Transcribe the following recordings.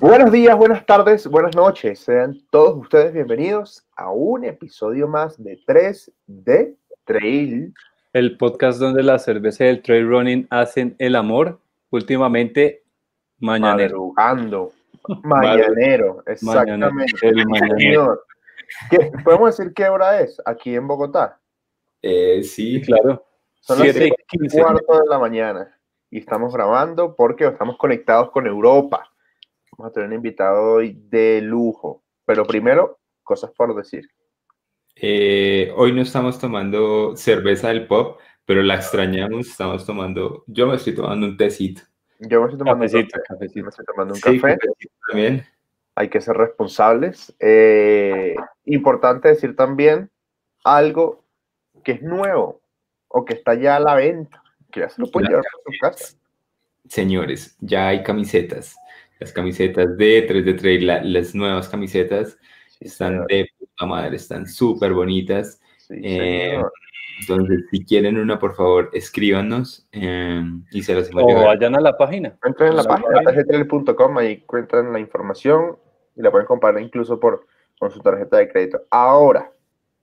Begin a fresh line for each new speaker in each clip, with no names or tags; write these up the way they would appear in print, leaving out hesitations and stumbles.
Buenos días, buenas tardes, buenas noches. Sean todos ustedes bienvenidos a un episodio más de 3D Trail.
El podcast donde la cerveza y el trail running hacen el amor. Últimamente, mañanero.
Madrugando. Mañanero, exactamente.
El mañanero.
Señor, ¿podemos decir qué hora es aquí en Bogotá?
Sí, claro.
Son las
7:15.
7:15 de la mañana y estamos grabando porque estamos conectados con Europa. Vamos a tener un invitado hoy de lujo. Pero primero, cosas por decir.
Hoy no estamos tomando cerveza del pop, pero la extrañamos. Yo me estoy tomando un tecito.
Yo me estoy tomando
Cafecito.
Me estoy tomando un
Sí,
café.
cafecito también.
Hay que ser responsables. Importante decir también algo que es nuevo o que está ya a la venta, que ya se lo pueden llevar por su casa.
Señores, ya hay camisetas. Las camisetas de 3D Trail, las nuevas camisetas están
señor.
de puta madre, están súper bonitas.
Sí, señor.
Entonces, si quieren una, por favor, escríbanos y se las hacemos
O
llegar.
vayan a la página.
Entren en la página tgtrail.com, ahí encuentran la información y la pueden comprar incluso con su tarjeta de crédito. Ahora,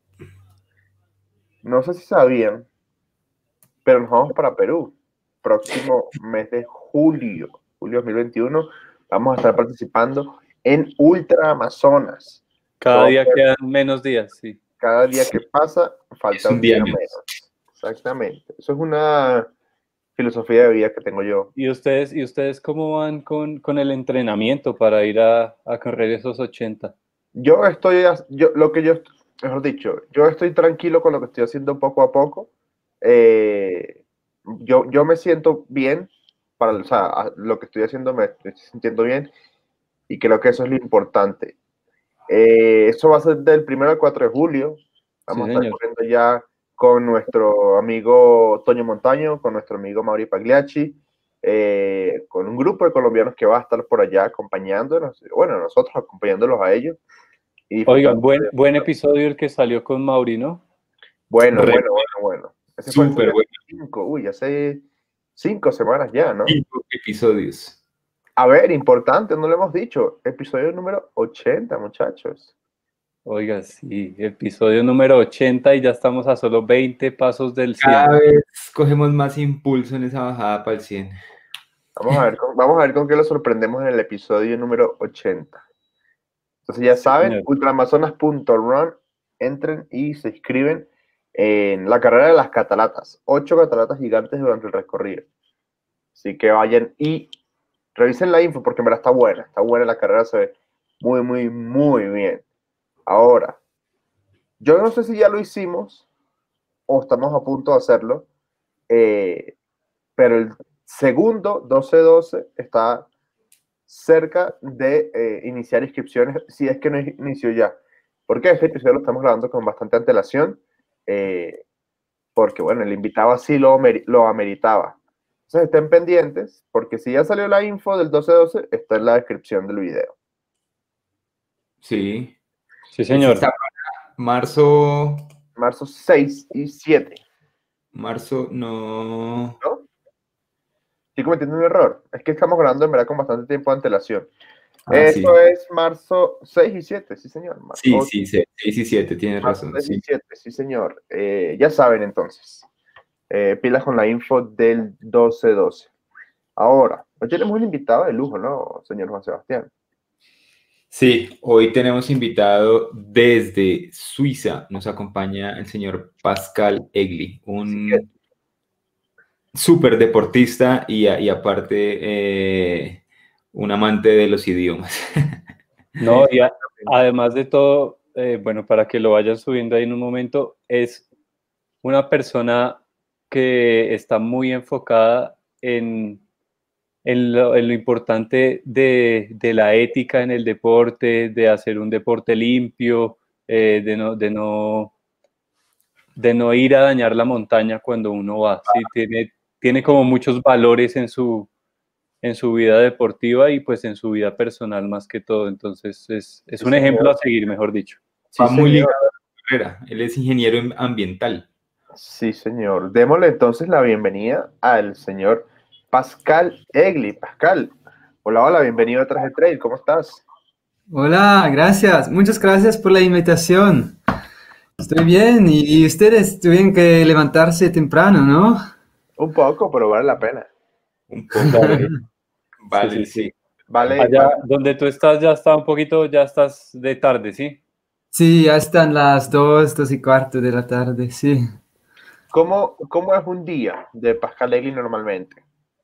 no sé si sabían, pero nos vamos para Perú. Próximo mes de julio 2021, vamos a estar participando en Ultra Amazonas.
Cada día quedan menos días, sí.
Cada día que pasa, falta
un día menos.
Exactamente. Eso es una filosofía de vida que tengo yo.
¿Y ustedes cómo van con el entrenamiento para ir a correr esos 80?
Mejor dicho, yo estoy tranquilo con lo que estoy haciendo poco a poco. Yo me siento bien o sea, lo que estoy haciendo me estoy sintiendo bien y creo que eso es lo importante. Eso va a ser del 1 al 4 de julio. Vamos a estar corriendo ya con nuestro amigo Toño Montaño, con nuestro amigo Mauri Pagliacci, con un grupo de colombianos que va a estar por allá acompañándonos, bueno, nosotros acompañándolos a ellos.
Oigan, buen episodio el que salió con Mauri, ¿no?
Bueno. Ese fue
Súper bueno.
Hace 5 semanas ya, ¿no?
5 episodios.
A ver, importante, no lo hemos dicho. Episodio número 80, muchachos.
Oiga, sí, episodio número 80 y ya estamos a solo 20 pasos del 100.
Cada vez cogemos más impulso en esa bajada para el 100.
Vamos a ver con qué lo sorprendemos en el episodio número 80. Entonces ya saben, ultraamazonas.run, entren y se inscriben en la carrera de las cataratas. 8 cataratas gigantes durante el recorrido. Así que vayan y revisen la info porque en verdad está buena la carrera, se ve muy bien. Ahora, yo no sé si ya lo hicimos o estamos a punto de hacerlo, pero el segundo 12-12 está cerca de iniciar inscripciones, si es que no inició ya. Porque este episodio lo estamos grabando con bastante antelación, porque bueno, el invitado así lo ameritaba. Entonces estén pendientes, porque si ya salió la info del 12-12, está en la descripción del video.
Sí.
Sí, señor.
Está marzo
6 y 7.
Marzo, no.
¿No? Estoy cometiendo un error. Es que estamos grabando en verdad con bastante tiempo de antelación. Eso sí. Es marzo 6 y 7, sí, señor.
Sí, 6 y 7, tienes razón.
6 y 7, sí, señor. Ya saben entonces. Pilas con la info del 12-12. Ahora, hoy tenemos un invitado de lujo, ¿no, señor Juan Sebastián?
Sí, hoy tenemos invitado desde Suiza. Nos acompaña el señor Pascal Egli, un súper deportista y aparte un amante de los idiomas.
No, y además de todo, bueno, para que lo vayan subiendo ahí en un momento, es una persona que está muy enfocada en lo importante de la ética en el deporte, de hacer un deporte limpio, de no ir a dañar la montaña cuando uno va. ¿Sí? Tiene como muchos valores en su vida deportiva y pues en su vida personal más que todo. Entonces es un ejemplo a seguir, mejor dicho.
Sí, va muy ligado a la carrera. Él es ingeniero ambiental.
Sí, señor. Démosle entonces la bienvenida al señor Pascal Egli. Pascal, Hola, hola, bienvenido a Traje Trade, ¿cómo estás?
Hola, gracias. Muchas gracias por la invitación. Estoy bien y ustedes tuvieron que levantarse temprano, ¿no?
Un poco, pero vale la pena.
Un poco. Vale, sí.
Vale,
Allá
vale.
donde tú estás ya está un poquito, ya estás de tarde, ¿sí?
Sí, ya están las 2:15 de la tarde, sí.
¿Cómo es un día de Pascal normalmente?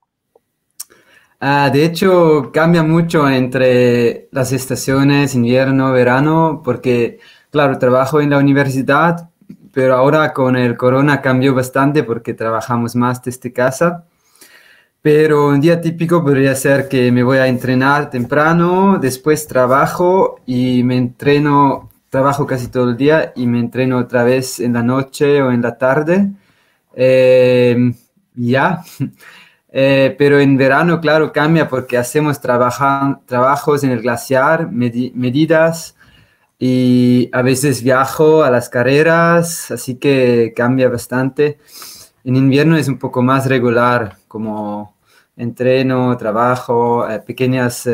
De hecho, cambia mucho entre las estaciones, invierno, verano, porque, claro, trabajo en la universidad, pero ahora con el corona cambió bastante porque trabajamos más desde casa. Pero un día típico podría ser que me voy a entrenar temprano, después trabajo y me entreno, trabajo casi todo el día y me entreno otra vez en la noche o en la tarde. Ya. Pero en verano, claro, cambia porque hacemos trabajos en el glaciar, medidas y a veces viajo a las carreras, así que cambia bastante. En invierno es un poco más regular, como entreno, trabajo, pequeñas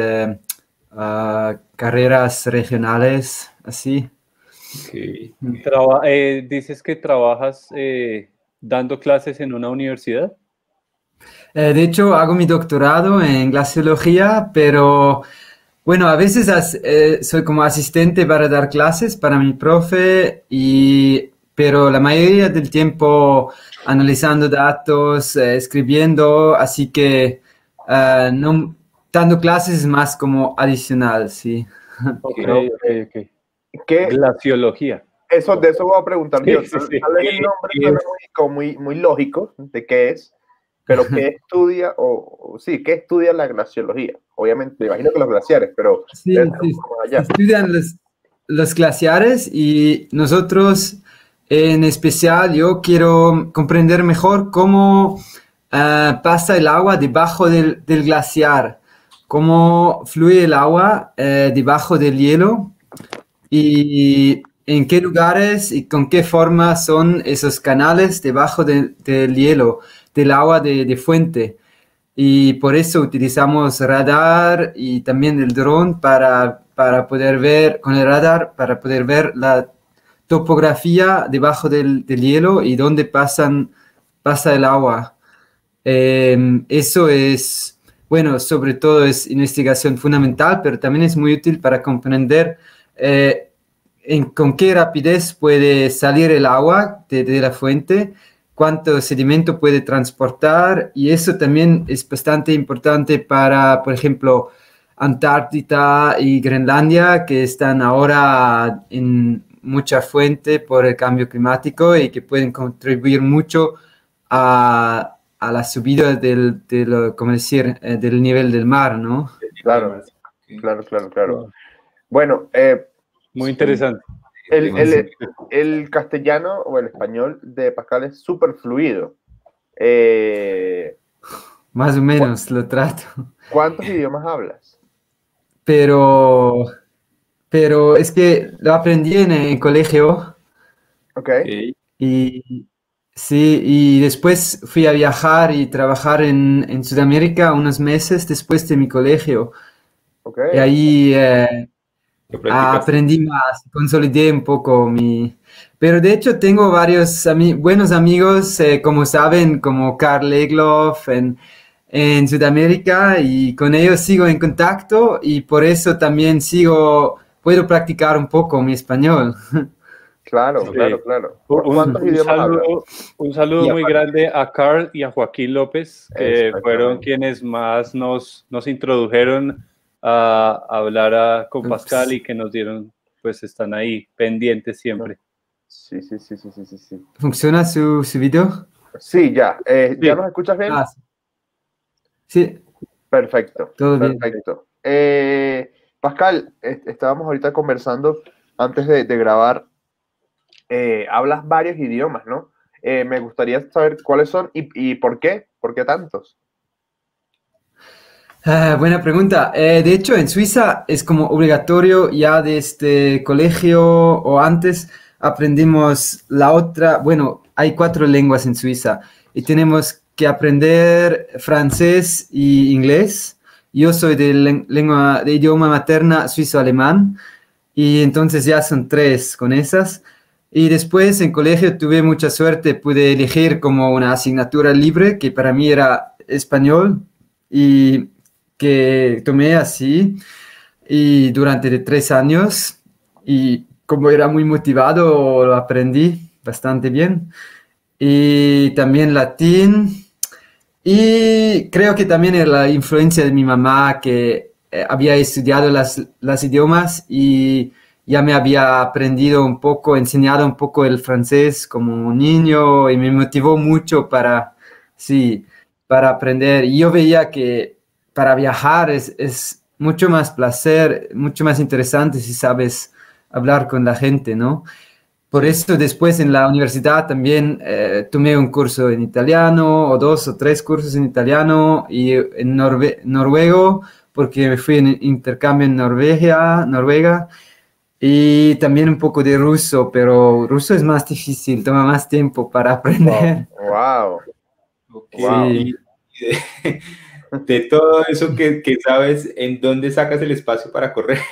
carreras regionales, así.
Okay.
Dices que trabajas dando clases en una universidad.
De hecho, hago mi doctorado en glaciología, pero bueno, a veces soy como asistente para dar clases para mi profe, pero la mayoría del tiempo analizando datos, escribiendo, así que no, dando clases es más como adicional, sí.
Ok.
¿Qué?
Glaciología.
De eso voy a preguntar yo.
Sí, sí.
Tal vez el nombre suena muy lógico de qué es, pero ¿qué estudia qué estudia la glaciología? Obviamente, me imagino que los glaciares, pero
Sí,
debe ser un poco más allá.
estudian los glaciares y nosotros, en especial, yo quiero comprender mejor cómo pasa el agua debajo del glaciar, cómo fluye el agua debajo del hielo y en qué lugares y con qué forma son esos canales debajo del hielo, del agua de fuente. Y por eso utilizamos radar y también el dron para poder ver, con el radar, para poder ver la topografía debajo del hielo y dónde pasa el agua. Eso es, bueno, sobre todo es investigación fundamental, pero también es muy útil para comprender con qué rapidez puede salir el agua de la fuente, cuánto sedimento puede transportar, y eso también es bastante importante para, por ejemplo, Antártida y Groenlandia, que están ahora en mucha fuente por el cambio climático y que pueden contribuir mucho a la subida ¿cómo decir? Del nivel del mar, ¿no?
Claro. Bueno,
muy interesante.
El castellano o el español de Pascal es súper fluido.
Más o menos lo trato.
¿Cuántos idiomas hablas?
Pero es que lo aprendí en el colegio.
Ok.
Y sí, y después fui a viajar y trabajar en Sudamérica unos meses después de mi colegio.
Ok.
Y ahí aprendí más, consolidé un poco Pero de hecho tengo varios buenos amigos, como saben, como Karl Egloff en Sudamérica, y con ellos sigo en contacto y por eso también puedo practicar un poco mi español.
Claro. ¿Cuántos idiomas hablas?
Un saludo muy grande a Carl y a Joaquín López, que fueron quienes más nos introdujeron a hablar con Pascal y que nos dieron, pues están ahí pendientes siempre.
Sí.
¿Funciona su video?
Sí, ya.
Sí.
¿Ya nos escuchas bien?
Sí.
Perfecto.
Todo bien.
Perfecto. Pascal, estábamos ahorita conversando antes de grabar. Hablas varios idiomas, ¿no? Me gustaría saber cuáles son y por qué. ¿Por qué tantos?
Buena pregunta. De hecho, en Suiza es como obligatorio ya desde colegio o antes aprendimos bueno, hay 4 lenguas en Suiza y tenemos que aprender francés y inglés. Yo soy de idioma materna suizo-alemán y entonces ya son 3 con esas. Y después en colegio tuve mucha suerte, pude elegir como una asignatura libre que para mí era español y que tomé así y durante 3 años y como era muy motivado lo aprendí bastante bien. Y también latín. Y creo que también era la influencia de mi mamá que había estudiado las idiomas y ya me había aprendido un poco, enseñado un poco el francés como un niño y me motivó mucho sí, para aprender. Y yo veía que para viajar es mucho más placer, mucho más interesante si sabes hablar con la gente, ¿no? Por eso después en la universidad también tomé un curso en italiano o 2 o 3 cursos en italiano y en noruego porque me fui en intercambio en Noruega y también un poco de ruso, pero ruso es más difícil, toma más tiempo para aprender.
Wow.
Okay. Wow. Y de todo eso que sabes, ¿en dónde sacas el espacio para correr?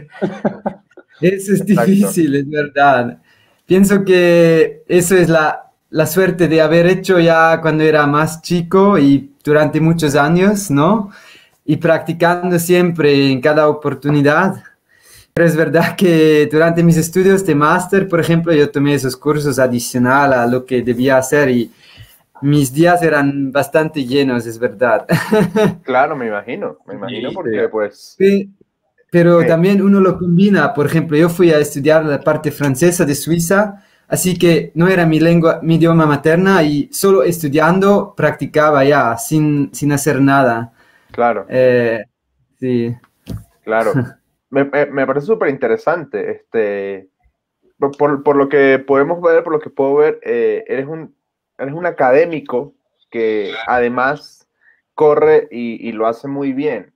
Eso es difícil, es verdad. Pienso que eso es la suerte de haber hecho ya cuando era más chico y durante muchos años, ¿no? Y practicando siempre en cada oportunidad. Pero es verdad que durante mis estudios de máster, por ejemplo, yo tomé esos cursos adicional a lo que debía hacer y mis días eran bastante llenos, es verdad.
Claro, me imagino porque pues...
Sí. Pero también uno lo combina, por ejemplo, yo fui a estudiar la parte francesa de Suiza, así que no era mi idioma materna y solo estudiando practicaba ya, sin hacer nada.
Claro.
Sí.
Claro. Me parece súper interesante. Por lo que podemos ver, por lo que puedo ver, eres un académico que además corre y lo hace muy bien.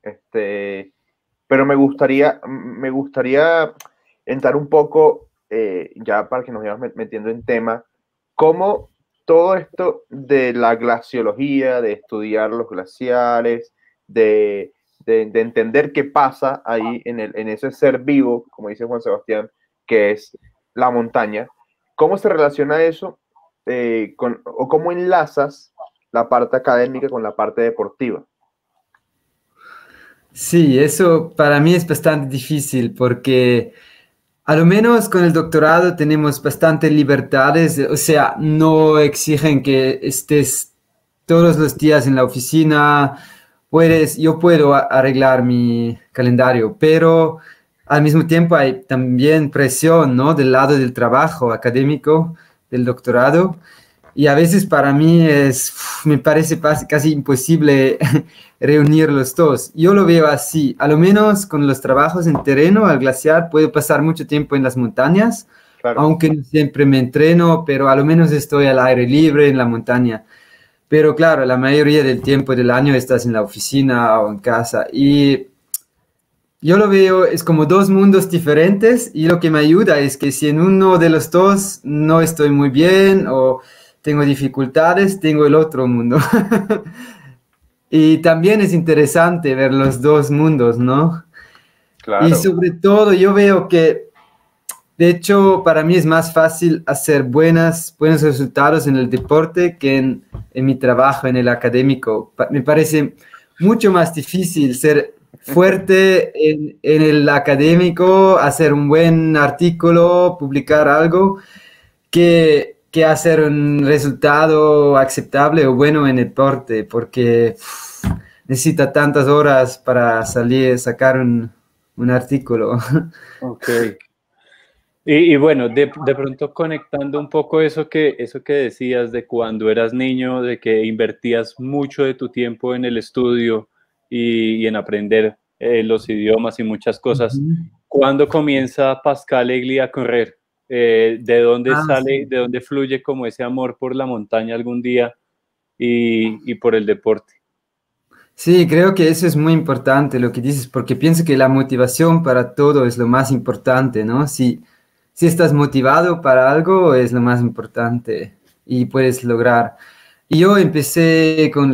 Pero me gustaría entrar un poco, ya para que nos vayamos metiendo en tema, cómo todo esto de la glaciología, de estudiar los glaciares, de entender qué pasa ahí en ese ser vivo, como dice Juan Sebastián, que es la montaña, ¿cómo se relaciona eso o cómo enlazas la parte académica con la parte deportiva?
Sí, eso para mí es bastante difícil porque a lo menos con el doctorado tenemos bastantes libertades, o sea, no exigen que estés todos los días en la oficina, yo puedo arreglar mi calendario, pero al mismo tiempo hay también presión, ¿no? Del lado del trabajo académico, del doctorado. Y a veces para mí me parece casi imposible reunir los dos. Yo lo veo así, a lo menos con los trabajos en terreno, al glaciar, puedo pasar mucho tiempo en las montañas, claro, aunque no siempre me entreno, pero a lo menos estoy al aire libre en la montaña. Pero claro, la mayoría del tiempo del año estás en la oficina o en casa. Y yo lo veo, es como 2 mundos diferentes y lo que me ayuda es que si en uno de los dos no estoy muy bien o tengo dificultades, tengo el otro mundo. Y también es interesante ver los 2 mundos, ¿no?
Claro.
Y sobre todo yo veo que, de hecho, para mí es más fácil hacer buenos resultados en el deporte que en mi trabajo, en el académico. Me parece mucho más difícil ser fuerte en el académico, hacer un buen artículo, publicar algo, que hacer un resultado aceptable o bueno en el deporte, porque necesita tantas horas para sacar un artículo.
Ok. Y bueno, de pronto conectando un poco eso que decías de cuando eras niño, de que invertías mucho de tu tiempo en el estudio y en aprender los idiomas y muchas cosas. ¿Cuándo comienza Pascal Egli a correr? ¿De dónde sale,
sí,
de dónde fluye como ese amor por la montaña algún día y por el deporte?
Sí, creo que eso es muy importante lo que dices, porque pienso que la motivación para todo es lo más importante, ¿no? Si estás motivado para algo, es lo más importante y puedes lograr. Y yo empecé con los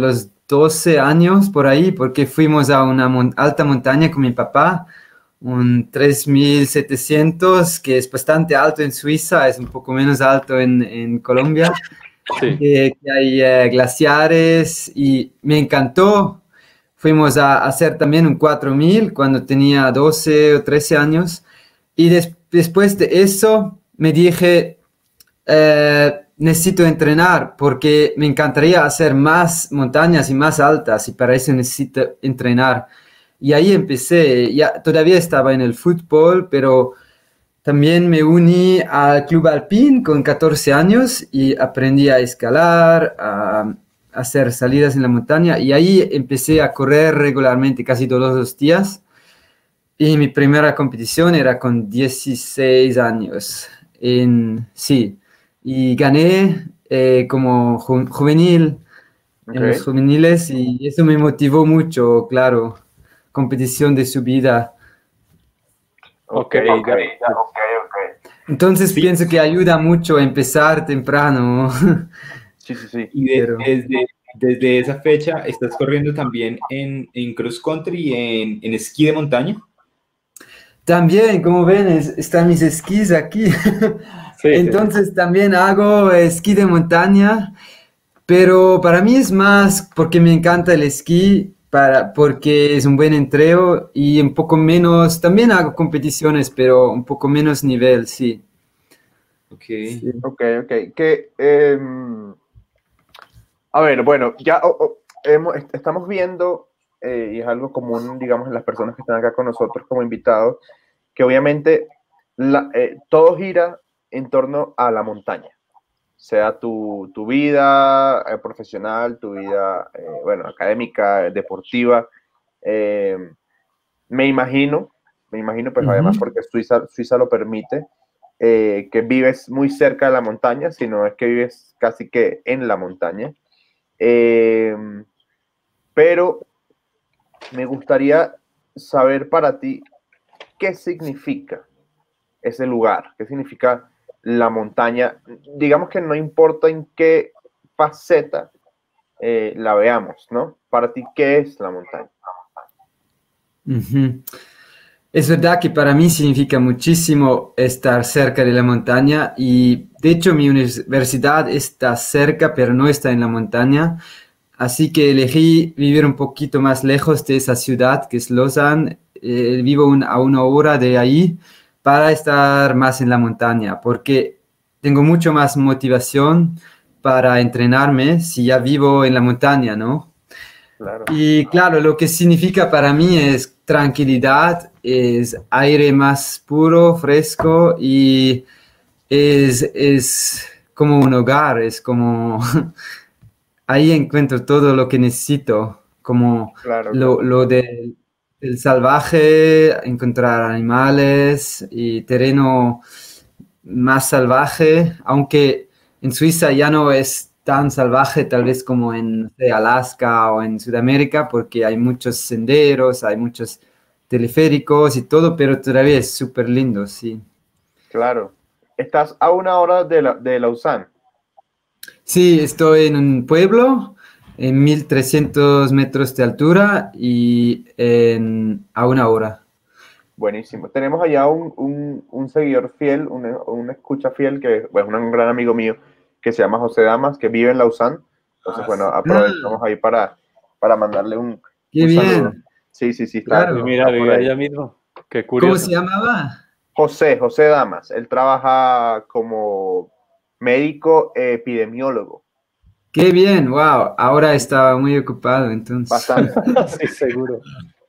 12 años por ahí, porque fuimos a una alta montaña con mi papá, un 3700, que es bastante alto en Suiza, es un poco menos alto en Colombia.
Sí.
Que hay glaciares y me encantó. Fuimos a hacer también un 4000 cuando tenía 12 o 13 años y después de eso me dije, necesito entrenar porque me encantaría hacer más montañas y más altas y para eso necesito entrenar. Y ahí empecé, ya todavía estaba en el fútbol, pero también me uní al Club Alpín con 14 años y aprendí a escalar, a hacer salidas en la montaña y ahí empecé a correr regularmente, casi todos los días. Y mi primera competición era con 16 años, sí, y gané como juvenil en los juveniles y eso me motivó mucho, claro, competición de subida.
Ok.
Entonces pienso que ayuda mucho a empezar temprano.
Sí.
Y desde esa fecha, ¿estás corriendo también en cross country y en esquí de montaña?
También, como ven, están mis esquís aquí.
Sí.
Entonces también hago esquí de montaña, pero para mí es más porque me encanta el esquí, porque es un buen entreno y un poco menos, también hago competiciones, pero un poco menos nivel, sí.
Ok.
Sí.
Ok. A ver, bueno, ya estamos viendo, y es algo común, digamos, en las personas que están acá con nosotros como invitados, que obviamente todo gira en torno a la montaña, sea tu vida profesional, tu vida, bueno, académica, deportiva. Me imagino, pues además porque Suiza lo permite, que vives muy cerca de la montaña, sino es que vives casi que en la montaña. Pero me gustaría saber para ti qué significa ese lugar, qué significa la montaña. Digamos que no importa en qué faceta la veamos, ¿no? Para ti, ¿qué es la montaña?
Ujú. Es verdad que para mí significa muchísimo estar cerca de la montaña y de hecho mi universidad está cerca pero no está en la montaña, así que elegí vivir un poquito más lejos de esa ciudad que es Lausanne. Vivo a una hora de ahí para estar más en la montaña porque tengo mucho más motivación para entrenarme si ya vivo en la montaña, ¿no?
Claro.
Y claro, lo que significa para mí es tranquilidad, es aire más puro, fresco y es como un hogar, es como ahí encuentro todo lo que necesito, como
Claro.
lo del salvaje, encontrar animales y terreno más salvaje, aunque en Suiza ya no es tan salvaje tal vez como en no sé, Alaska o en Sudamérica, porque hay muchos senderos, hay muchos teleféricos y todo, pero todavía es súper lindo, sí.
Claro. Estás a una hora de Lausanne.
Sí, estoy en un pueblo en 1300 metros de altura y a una hora.
Buenísimo. Tenemos allá un seguidor fiel, un escucha fiel, que es un gran amigo mío, que se llama José Damas, que vive en Lausanne. Entonces, bueno, aprovechamos ahí para mandarle
¡Qué
un saludo.
bien!
Sí, está,
Claro.
Mira,
está por
vive
ahí.
allá mismo. Qué
¿Cómo
curioso.
se llamaba?
José Damas. Él trabaja como médico epidemiólogo.
¡Qué bien! ¡Wow! Ahora estaba muy ocupado entonces.
Bastante.
Sí, seguro.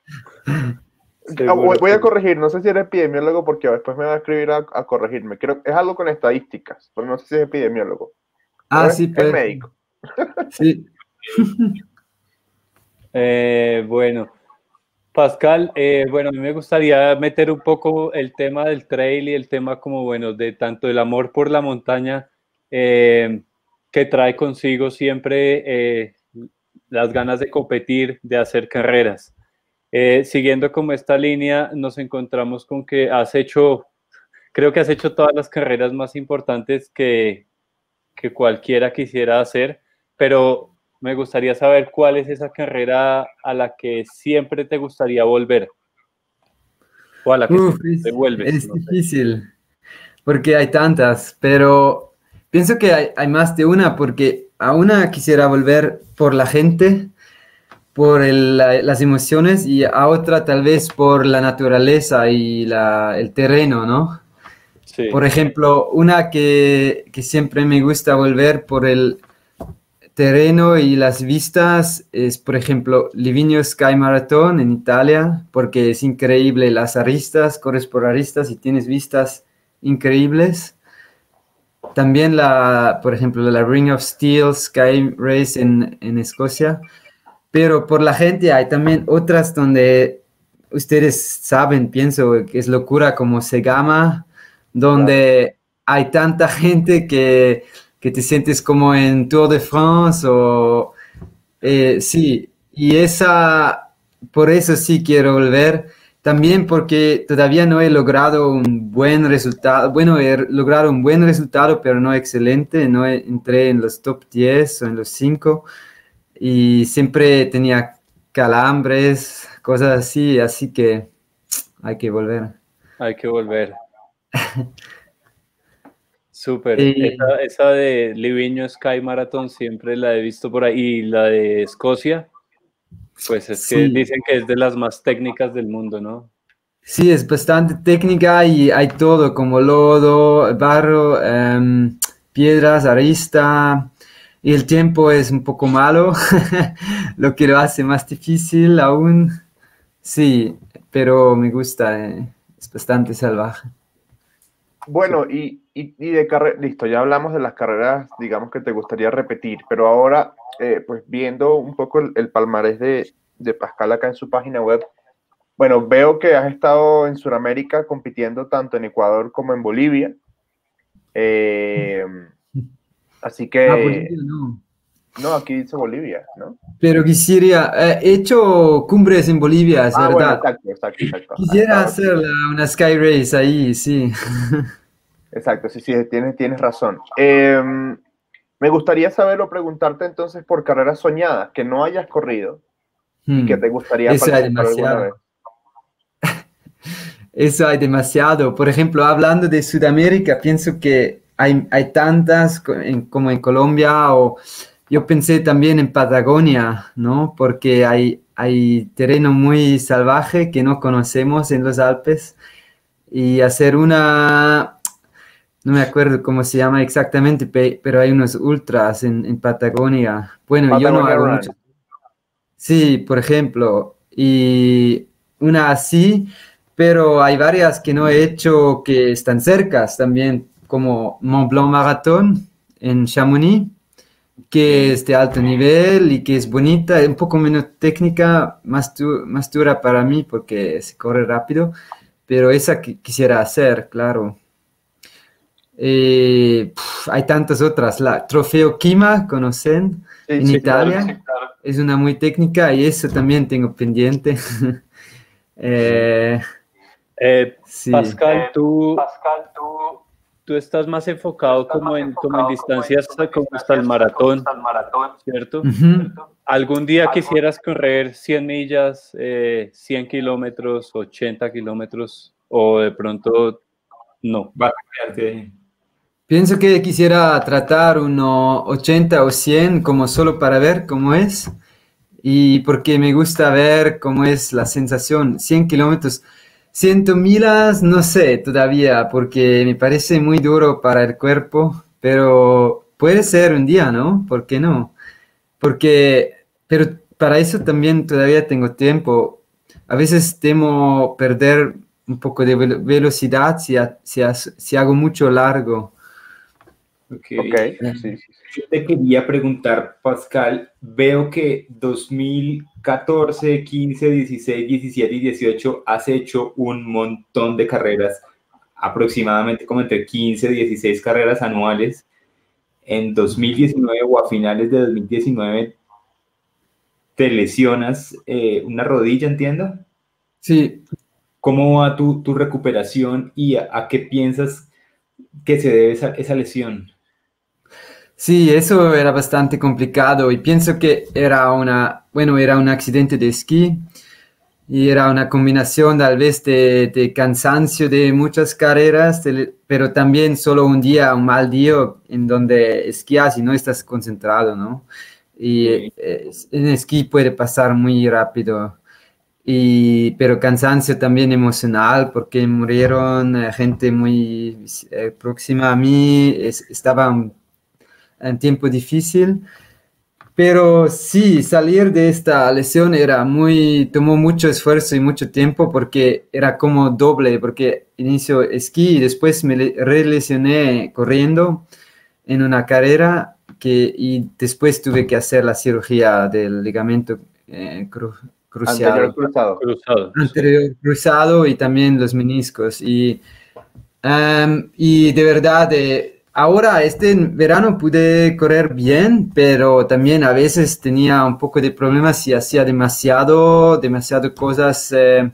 Voy a corregir, no sé si eres epidemiólogo porque después me va a escribir a corregirme. Creo que es algo con estadísticas, pero no sé si es epidemiólogo. Pero
Ah,
es
sí, pues.
médico.
Sí.
Bueno, Pascal, bueno, a mí me gustaría meter un poco el tema del trail y el tema como, bueno, de tanto el amor por la montaña que trae consigo siempre las ganas de competir, de hacer carreras. Siguiendo como esta línea, nos encontramos con que creo que has hecho todas las carreras más importantes que cualquiera quisiera hacer, pero me gustaría saber cuál es esa carrera a la que siempre te gustaría volver, o a la que te vuelves.
Es difícil, porque hay tantas, pero pienso que hay más de una, porque a una quisiera volver por la gente, por las emociones, y a otra tal vez por la naturaleza y el terreno, ¿no?
Sí.
Por ejemplo, una que siempre me gusta volver por el terreno y las vistas es, por ejemplo, Livigno Sky Marathon en Italia, porque es increíble las aristas, corres por aristas y tienes vistas increíbles. También por ejemplo, la Ring of Steel Sky Race en Escocia. Pero por la gente hay también otras donde ustedes saben, pienso que es locura, como Segama, donde hay tanta gente que te sientes como en Tour de France sí, y por eso sí quiero volver. También porque todavía no he logrado un buen resultado. Bueno, he logrado un buen resultado, pero no excelente. No entré en los top 10 o en los 5 y siempre tenía calambres, cosas así que hay que volver.
Hay que volver. Súper. Esa de Livigno Sky Marathon siempre la he visto por ahí. Y la de Escocia, pues es que dicen que es de las más técnicas del mundo, ¿no?
Sí, es bastante técnica y hay todo, como lodo, barro, piedras, arista, y el tiempo es un poco malo, lo que lo hace más difícil aún. Sí, pero me gusta, es bastante salvaje.
Bueno, y de carrera, listo, ya hablamos de las carreras, digamos, que te gustaría repetir, pero ahora, pues viendo un poco el palmarés de Pascal acá en su página web, bueno, veo que has estado en Sudamérica compitiendo tanto en Ecuador como en Bolivia. Así que...
Bolivia no.
No, aquí dice Bolivia, ¿no?
Pero quisiera, he hecho cumbres en Bolivia, es verdad.
Bueno, exacto.
Quisiera hacer una Sky Race ahí, sí.
Exacto, sí, tienes razón. Me gustaría saber o preguntarte entonces por carreras soñadas que no hayas corrido y que te gustaría participar alguna vez.
Eso hay demasiado. Por ejemplo, hablando de Sudamérica, pienso que hay tantas como en Colombia, o yo pensé también en Patagonia, ¿no? Porque hay terreno muy salvaje que no conocemos en los Alpes, y hacer no me acuerdo cómo se llama exactamente, pero hay unos ultras en Patagonia. Bueno, yo no hago mucho. Sí, por ejemplo, y una así, pero hay varias que no he hecho que están cercas también, como Mont Blanc Marathon en Chamonix, que es de alto nivel y que es bonita, un poco menos técnica, más dura para mí porque se corre rápido, pero esa que quisiera hacer, claro. Hay tantas otras, la Trofeo Kima, ¿conocen? En Italia.
Claro, claro.
Es una muy técnica y eso también tengo pendiente.
Sí. Pascal, tú estás más enfocado como en distancias como hasta el maratón, ¿cierto? ¿Algún día quisieras correr 100 millas, 100 kilómetros, 80 kilómetros o de pronto no?
Pienso que quisiera tratar unos 80 o 100 como solo para ver cómo es, y porque me gusta ver cómo es la sensación. 100 kilómetros, 100 millas, no sé todavía, porque me parece muy duro para el cuerpo, pero puede ser un día, ¿no? ¿Por qué no? Pero para eso también todavía tengo tiempo. A veces temo perder un poco de velocidad si hago mucho largo.
Okay. Sí. Yo te quería preguntar, Pascal, veo que 2014, 15, 16, 17 y 18 has hecho un montón de carreras, aproximadamente como entre 15 y 16 carreras anuales. En 2019 o a finales de 2019 te lesionas una rodilla, ¿entiendo?
Sí.
¿Cómo va tu recuperación y a qué piensas que se debe esa lesión?
Sí, eso era bastante complicado y pienso que era era un accidente de esquí y era una combinación tal vez de cansancio de muchas carreras, pero también solo un día, un mal día en donde esquías y no estás concentrado, ¿no? Y
Sí.
en esquí puede pasar muy rápido. Pero cansancio también emocional porque murieron gente muy próxima a mí, estaba un tiempo difícil, pero sí, salir de esta lesión tomó mucho esfuerzo y mucho tiempo porque era como doble, porque inicio esquí y después relesioné corriendo en una carrera y después tuve que hacer la cirugía del ligamento
Anterior
cruciado,
cruzado.
anterior cruzado y también los meniscos. Y de verdad, ahora este verano pude correr bien, pero también a veces tenía un poco de problemas si hacía demasiado cosas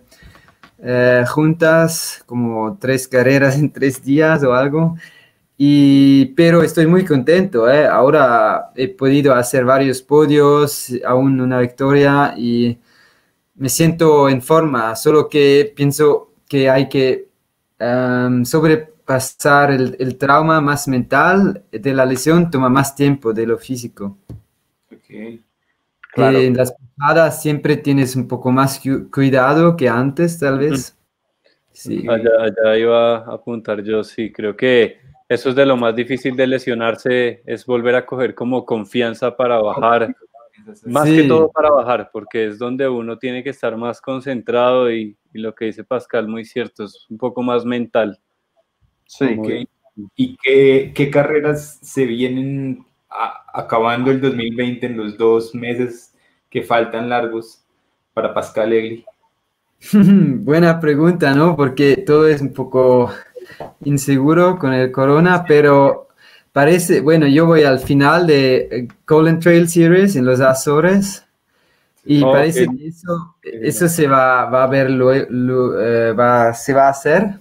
juntas, como 3 carreras en 3 días o algo. Pero estoy muy contento, ¿eh? Ahora he podido hacer varios podios, aún una victoria y me siento en forma, solo que pienso que hay que sobrepasar el trauma más mental de la lesión, toma más tiempo de lo físico.
Ok.
Claro.
En las pasadas siempre tienes un poco más cuidado que antes, tal vez. Sí.
Allá iba a apuntar yo, sí, creo que eso es de lo más difícil de lesionarse, es volver a coger como confianza para bajar, más que
Sí,
todo para bajar, porque es donde uno tiene que estar más concentrado y lo que dice Pascal, muy cierto, es un poco más mental.
Sí.
Como,
Ok. ¿Y qué carreras se vienen acabando el 2020 en los 2 meses que faltan largos para Pascal Egli?
buena pregunta, ¿no? Porque todo es un poco inseguro con el corona, pero parece, bueno, yo voy al final de Golden Trail Series en los Azores y
ok,
parece que eso va a ver, se va a hacer.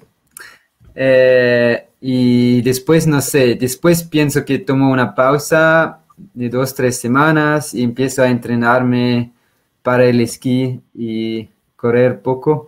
Y después, no sé, después pienso que tomo una pausa de 2, 3 semanas y empiezo a entrenarme para el esquí y correr poco.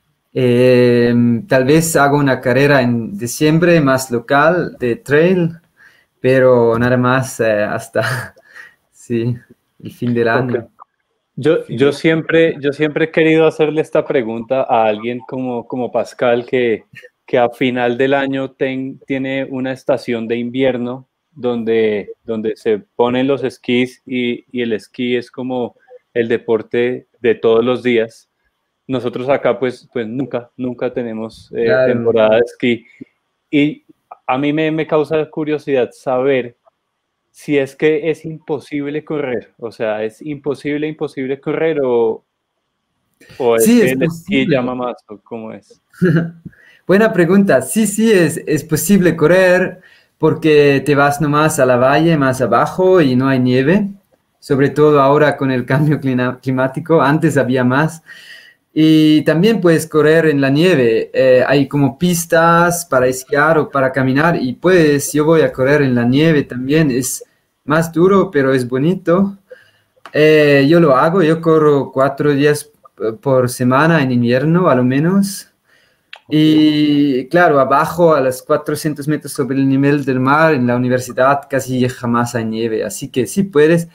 Tal vez hago una carrera en diciembre más local de trail, pero nada más hasta sí, el fin del
ok.
año.
Yo siempre he querido hacerle esta pregunta a alguien como Pascal, que a final del año tiene una estación de invierno donde se ponen los esquís y el esquí es como el deporte de todos los días. Nosotros acá pues nunca tenemos
Claro.
temporada de esquí y a mí me causa curiosidad saber si es que es imposible correr, o sea, es imposible correr o es
Sí,
que
es
el esquí
posible.
llama más, o cómo es.
Buena pregunta. Sí, sí, es posible correr porque te vas nomás a la valle más abajo y no hay nieve, sobre todo ahora con el cambio climático. Antes había más. Y también puedes correr en la nieve. Hay como pistas para esquiar o para caminar y yo voy a correr en la nieve también. Es más duro, pero es bonito. Yo lo hago, yo corro 4 días por semana en invierno, a lo menos.
Okay.
Y claro, abajo a los 400 metros sobre el nivel del mar, en la universidad casi jamás hay nieve. Así que sí puedes.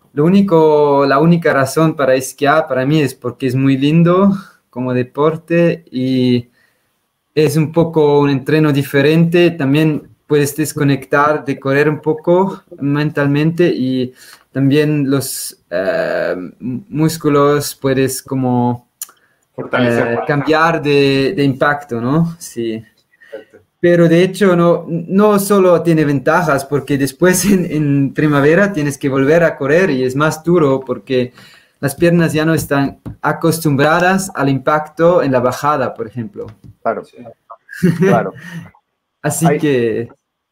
La única razón para esquiar para mí es porque es muy lindo como deporte y es un poco un entreno diferente. También puedes desconectar de correr un poco mentalmente y también los músculos puedes como
Fortalecer más.
cambiar de impacto, ¿no? Sí.
Exacto.
Pero de hecho no solo tiene ventajas, porque después en primavera tienes que volver a correr y es más duro porque las piernas ya no están acostumbradas al impacto en la bajada, por ejemplo.
Claro,
Sí.
claro.
Así que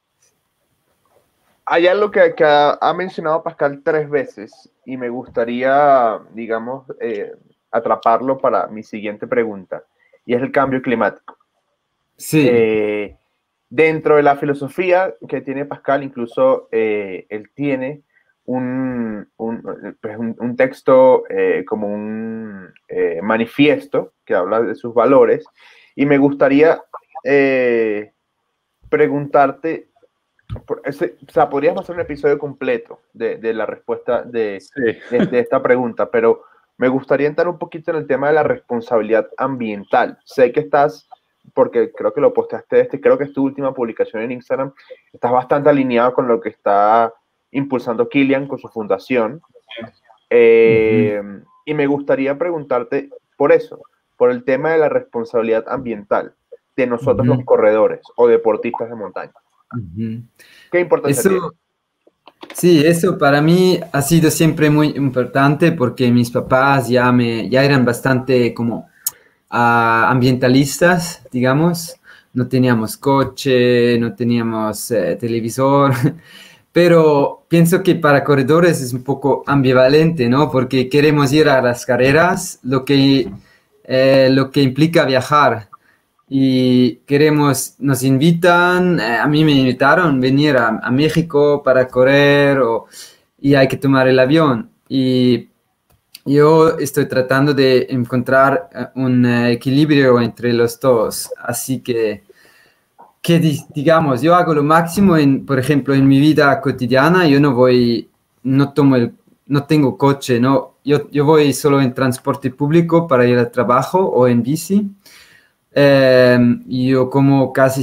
Hay algo que ha mencionado Pascal 3 veces y me gustaría, digamos, atraparlo para mi siguiente pregunta, y es el cambio climático.
sí,
dentro de la filosofía que tiene Pascal, incluso él tiene un texto como un manifiesto que habla de sus valores, y me gustaría preguntarte, o sea, podríamos hacer un episodio completo de la respuesta de esta pregunta, pero me gustaría entrar un poquito en el tema de la responsabilidad ambiental. Sé que estás, porque creo que lo posteaste, creo que es tu última publicación en Instagram, estás bastante alineado con lo que está impulsando Kilian con su fundación. Y me gustaría preguntarte por eso, por el tema de la responsabilidad ambiental de nosotros los corredores o deportistas de montaña. ¿Qué importancia tiene?
Sí, eso para mí ha sido siempre muy importante porque mis papás ya eran bastante como ambientalistas, digamos. No teníamos coche, no teníamos televisor, pero pienso que para corredores es un poco ambivalente, ¿no? Porque queremos ir a las carreras, lo que implica viajar. Y nos invitan, a mí me invitaron a venir a México para correr y hay que tomar el avión. Y yo estoy tratando de encontrar un equilibrio entre los dos. Así que digamos, yo hago lo máximo, por ejemplo, en mi vida cotidiana, yo no tengo coche, ¿no? Yo voy solo en transporte público para ir al trabajo o en bici. Yo como casi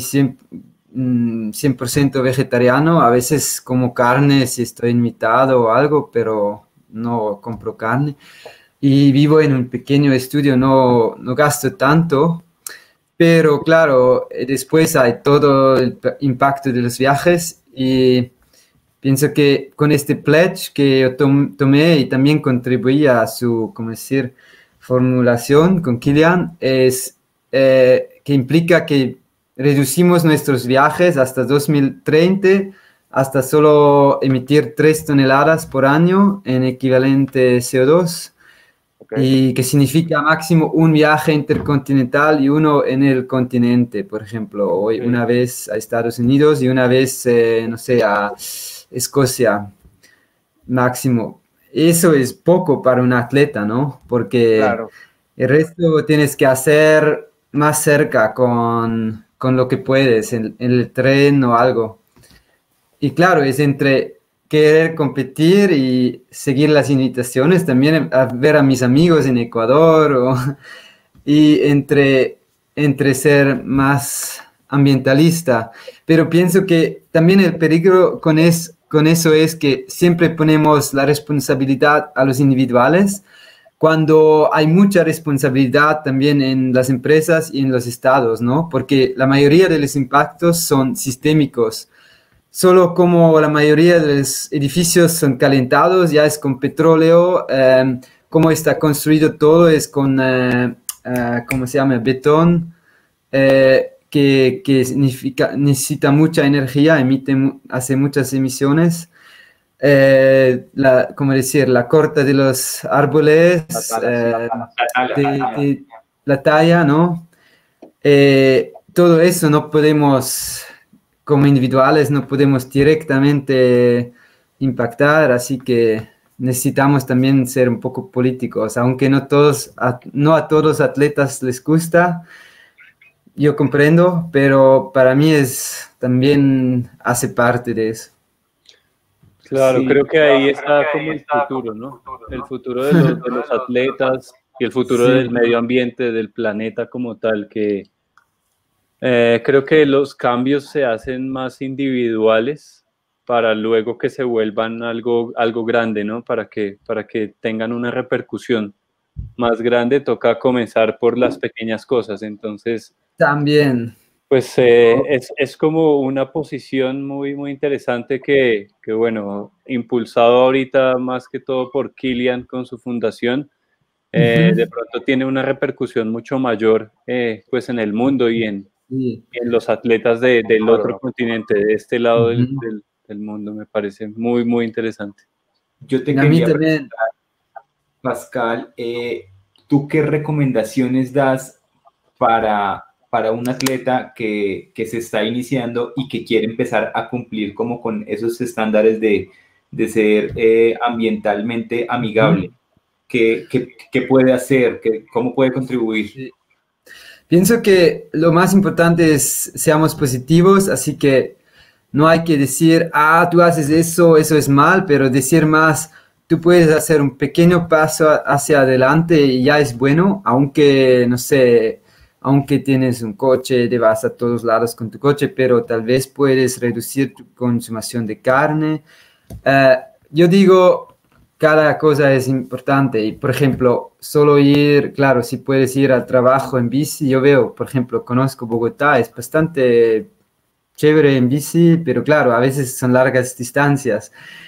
100% vegetariano, a veces como carne si estoy invitado o algo, pero no compro carne. Y vivo en un pequeño estudio, no gasto tanto, pero claro, después hay todo el impacto de los viajes y pienso que con este pledge que yo tomé y también contribuí a su, ¿cómo decir?, formulación con Kilian, que implica que reducimos nuestros viajes hasta 2030, hasta solo emitir 3 toneladas por año en equivalente CO2, y que significa máximo un viaje intercontinental y uno en el continente, por ejemplo, hoy una vez a Estados Unidos y una vez, no sé, a Escocia, máximo. Eso es poco para un atleta, ¿no? Porque el resto tienes que hacer más cerca con lo que puedes, en el tren o algo. Y claro, es entre querer competir y seguir las invitaciones, también a ver a mis amigos en Ecuador, y entre ser más ambientalista. Pero pienso que también el peligro con eso es que siempre ponemos la responsabilidad a los individuales, cuando hay mucha responsabilidad también en las empresas y en los estados, ¿no? Porque la mayoría de los impactos son sistémicos. Solo como la mayoría de los edificios son calentados, ya es con petróleo, como está construido todo es con, ¿cómo se llama?, betón, que necesita mucha energía, hace muchas emisiones. ¿Cómo decir?, la corta de los árboles, la talla, ¿no? Todo eso no podemos, como individuales, no podemos directamente impactar, así que necesitamos también ser un poco políticos, aunque no a todos los atletas les gusta, yo comprendo, pero para mí también hace parte de eso.
Claro, sí, creo que ahí está como el futuro, ¿no? El futuro de los atletas y el futuro del medio ambiente, del planeta como tal, que creo que los cambios se hacen más individuales para luego que se vuelvan algo grande, ¿no? Para que tengan una repercusión más grande, toca comenzar por las pequeñas cosas. Entonces,
también,
pues es como una posición muy, muy interesante que, bueno, impulsado ahorita más que todo por Kilian con su fundación, de pronto tiene una repercusión mucho mayor pues en el mundo y en los atletas del otro continente, de este lado del mundo. Me parece muy, muy interesante.
Yo te quería preguntar, Pascal, ¿tú qué recomendaciones das para para un atleta que se está iniciando y que quiere empezar a cumplir como con esos estándares de ser ambientalmente amigable? ¿Qué puede hacer? ¿Cómo puede contribuir?
Sí. Pienso que lo más importante es seamos positivos, así que no hay que decir, tú haces eso, eso es mal, pero decir más, tú puedes hacer un pequeño paso hacia adelante y ya es bueno, aunque, no sé, aunque tienes un coche, te vas a todos lados con tu coche, pero tal vez puedes reducir tu consumación de carne. Yo digo, cada cosa es importante y, por ejemplo, solo ir, claro, si puedes ir al trabajo en bici, yo veo, por ejemplo, conozco Bogotá, es bastante chévere en bici, pero claro, a veces son largas distancias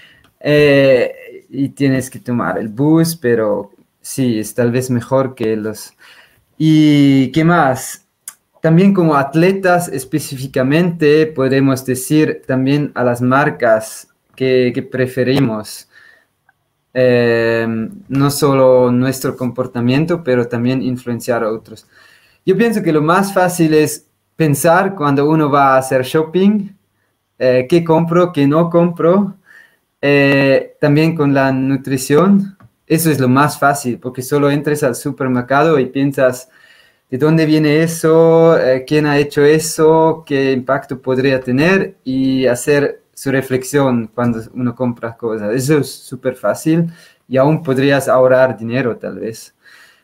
y tienes que tomar el bus, pero sí, es tal vez mejor que los... ¿Y qué más? También como atletas específicamente podemos decir también a las marcas que preferimos. No solo nuestro comportamiento, pero también influenciar a otros. Yo pienso que lo más fácil es pensar cuando uno va a hacer shopping, qué compro, qué no compro, también con la nutrición. Eso es lo más fácil, porque solo entres al supermercado y piensas, ¿de dónde viene eso? ¿Quién ha hecho eso? ¿Qué impacto podría tener? Y hacer su reflexión cuando uno compra cosas. Eso es súper fácil y aún podrías ahorrar dinero tal vez.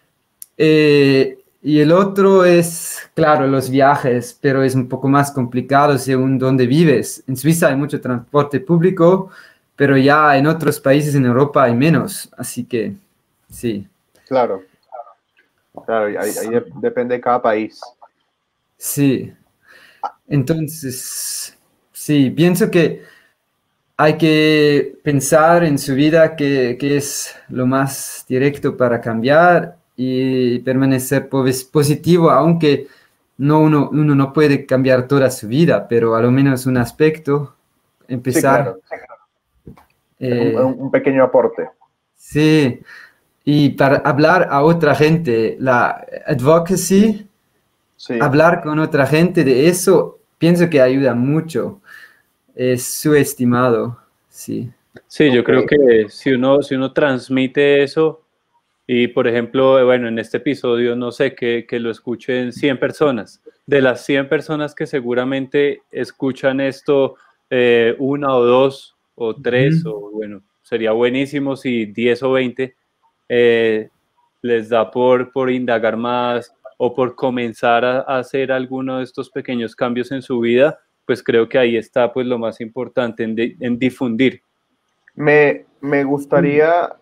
Y el otro es, claro, los viajes, pero es un poco más complicado según dónde vives. En Suiza hay mucho transporte público, pero ya en otros países en Europa hay menos, así que sí.
Claro, ahí depende de cada país.
Sí, entonces, sí, pienso que hay que pensar en su vida qué es lo más directo para cambiar y permanecer positivo, aunque uno no puede cambiar toda su vida, pero a lo menos un aspecto, empezar.
Sí, claro. Un pequeño aporte.
Sí, y para hablar a otra gente, la advocacy,
sí.
Hablar con otra gente de eso, pienso que ayuda mucho. Es subestimado, sí.
Sí, yo creo que si uno transmite eso y, por ejemplo, bueno, en este episodio, no sé, que lo escuchen 100 personas. De las 100 personas que seguramente escuchan esto, una o dos o tres, o bueno, sería buenísimo si 10 o 20 les da por indagar más o por comenzar a hacer alguno de estos pequeños cambios en su vida, pues creo que ahí está pues lo más importante en difundir.
Me gustaría,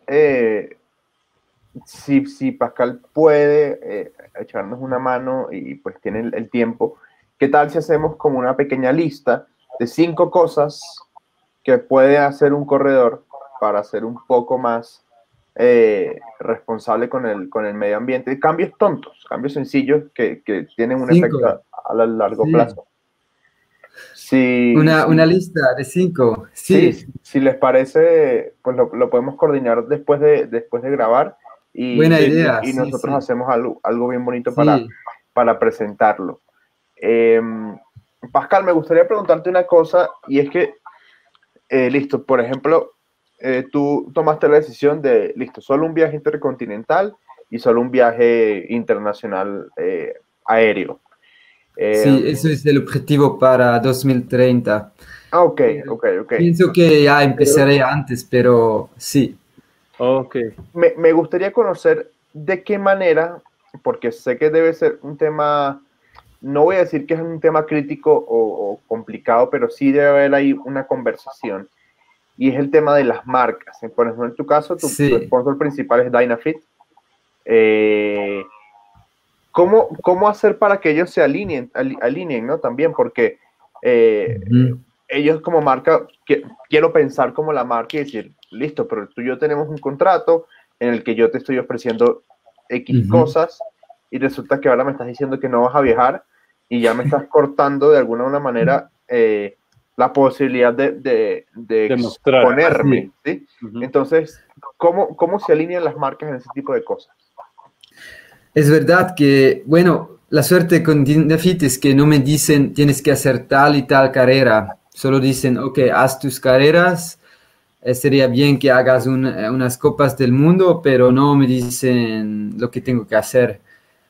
si Pascal puede echarnos una mano y pues tiene el tiempo, ¿qué tal si hacemos como una pequeña lista de 5 cosas que puede hacer un corredor para ser un poco más responsable con el medio ambiente? Cambios tontos, cambios sencillos que tienen un efecto a largo plazo.
Una lista de 5.
Sí, si les parece, pues lo podemos coordinar después de grabar y,
buena idea,
y nosotros hacemos algo bien bonito para presentarlo. Pascal, me gustaría preguntarte una cosa y es que, listo, por ejemplo, tú tomaste la decisión de, listo, solo un viaje intercontinental y solo un viaje internacional aéreo.
Sí, eso es el objetivo para 2030.
Ok.
Pienso que ya empezaré antes, pero sí.
Ok.
Me gustaría conocer de qué manera, porque sé que debe ser un tema, no voy a decir que es un tema crítico o complicado, pero sí debe haber ahí una conversación, y es el tema de las marcas. Por ejemplo, en tu caso, tu sponsor principal es Dynafit. ¿Cómo hacer para que ellos se alineen, ¿no? También, porque ellos como marca, quiero pensar como la marca y decir, listo, pero tú y yo tenemos un contrato en el que yo te estoy ofreciendo X cosas y resulta que ahora me estás diciendo que no vas a viajar y ya me estás cortando de alguna manera la posibilidad de exponerme, ¿sí? Entonces, ¿cómo se alinean las marcas en ese tipo de cosas?
Es verdad que, bueno, la suerte con Dynafit es que no me dicen tienes que hacer tal y tal carrera. Solo dicen, ok, haz tus carreras. Sería bien que hagas unas copas del mundo, pero no me dicen lo que tengo que hacer.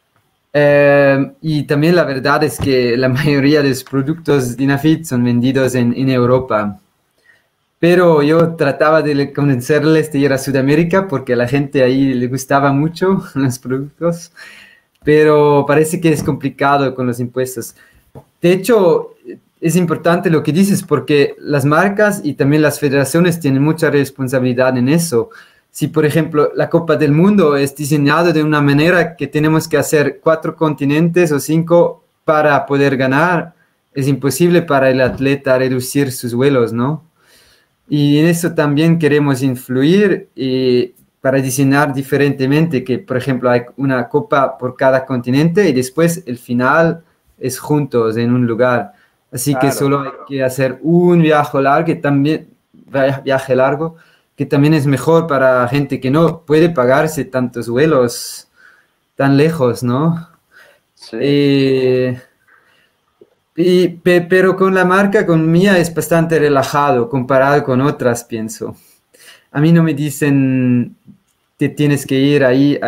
Y también la verdad es que la mayoría de los productos Dynafit son vendidos en Europa. Pero yo trataba de convencerles de ir a Sudamérica porque a la gente ahí le gustaba mucho los productos, pero parece que es complicado con los impuestos. De hecho, es importante lo que dices porque las marcas y también las federaciones tienen mucha responsabilidad en eso. Si, por ejemplo, la Copa del Mundo es diseñada de una manera que tenemos que hacer 4 continentes o 5 para poder ganar, es imposible para el atleta reducir sus vuelos, ¿no? Y en eso también queremos influir para diseñar diferentemente, que por ejemplo hay una copa por cada continente y después el final es juntos en un lugar. Así que solo hay que hacer un viaje largo, que también es mejor para gente que no puede pagarse tantos vuelos tan lejos, ¿no?
Sí.
Pero con la marca, con mía, es bastante relajado comparado con otras, pienso. A mí no me dicen que tienes que ir ahí.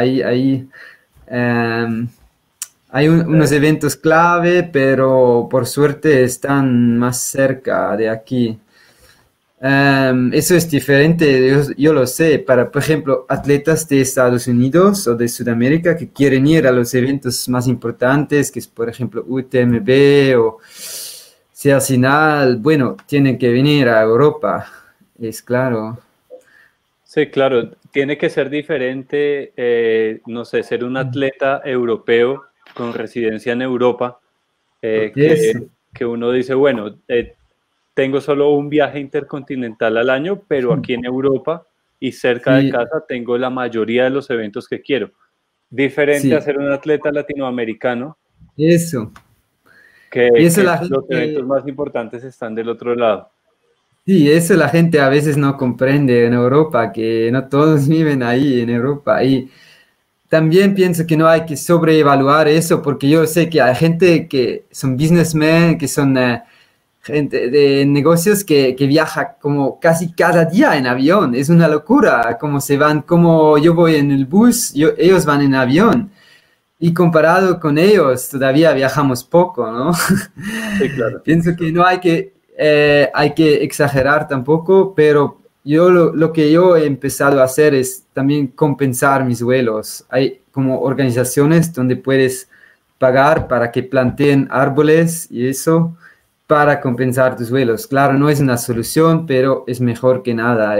Hay unos eventos clave, pero por suerte están más cerca de aquí. Eso es diferente, yo lo sé, por ejemplo, atletas de Estados Unidos o de Sudamérica que quieren ir a los eventos más importantes, que es por ejemplo UTMB o Sinal, bueno, tienen que venir a Europa, es claro.
Sí, claro, tiene que ser diferente, no sé, ser un atleta europeo con residencia en Europa, que uno dice, bueno, tengo solo un viaje intercontinental al año, pero aquí en Europa y cerca de casa tengo la mayoría de los eventos que quiero. Diferente a ser un atleta latinoamericano.
Eso.
Que los eventos más importantes están del otro lado.
Sí, eso la gente a veces no comprende en Europa, que no todos viven ahí en Europa. Y también pienso que no hay que sobreevaluar eso, porque yo sé que hay gente que son businessmen, que son gente de negocios que viaja como casi cada día en avión. Es una locura cómo se van, como yo voy en el bus, ellos van en avión. Y comparado con ellos, todavía viajamos poco, ¿no?
Sí, claro.
Pienso que no hay que exagerar tampoco, pero yo lo que yo he empezado a hacer es también compensar mis vuelos. Hay como organizaciones donde puedes pagar para que planteen árboles y eso para compensar tus vuelos. Claro, no es una solución, pero es mejor que nada.